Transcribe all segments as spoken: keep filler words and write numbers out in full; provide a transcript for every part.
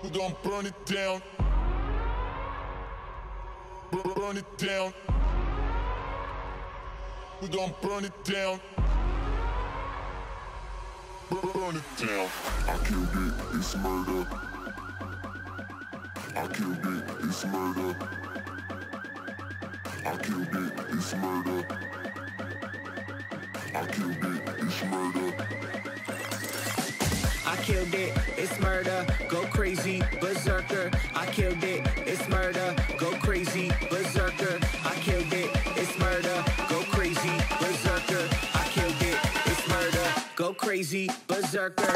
We gon' burn it down. Burn, burn it down. We gon' burn it down. Burn, burn it down. I killed it, it's murder. I killed it, it's murder. I killed it, it's murder. I killed it, it's murder. I killed it, it's murder, go crazy, berserker. I killed it, it's murder, go crazy, berserker. I killed it, it's murder, go crazy, berserker. I killed it, it's murder, go crazy, berserker.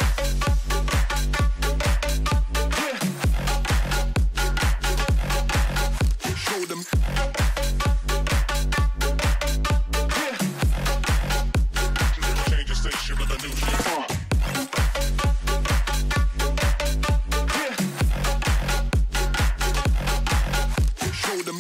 Show them. Change the station with a new shit. Show them.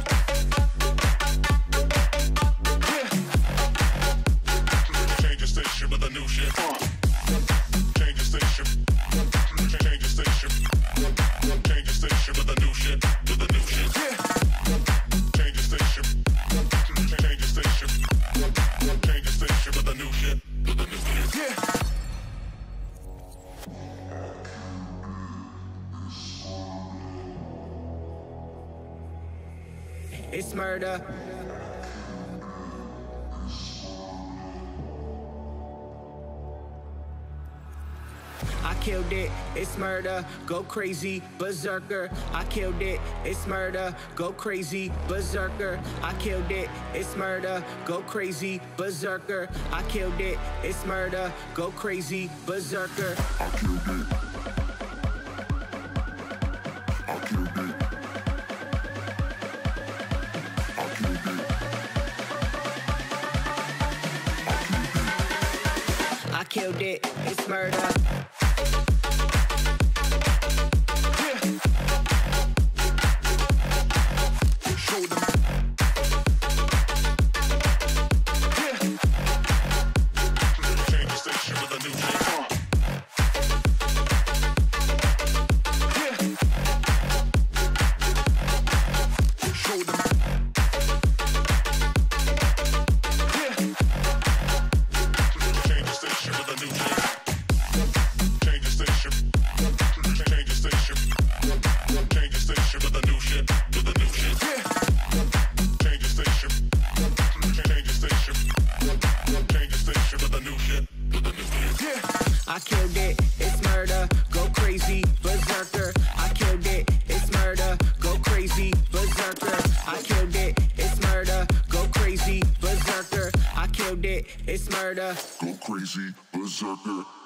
Change the station with a new shit. Change the station. Change the station. Change the station with a new shit. With a new shit. Change the station. Change the station. Change the station with a new shit. With a new shit. It's murder. I killed it, it's murder, go crazy, berserker. I killed it, it's murder, go crazy, berserker. I killed it, it's murder, go crazy, berserker. I killed it, it's murder, go crazy, berserker. I killed it. I killed it. I killed it. I killed it, it's murder. Show them. Change the station with a new shit. Show them. Change the station with a new shit. Change the station. Change the station. Change the station with a new shit. With a new shit. Change the station. Change the station. Change the station with a new shit. With a new shit. I killed it, it's murder, go crazy, berserker. I killed it, it's murder, go crazy, berserker. I killed it, it's murder, go crazy, berserker. I killed it, it's murder. Go crazy, berserker.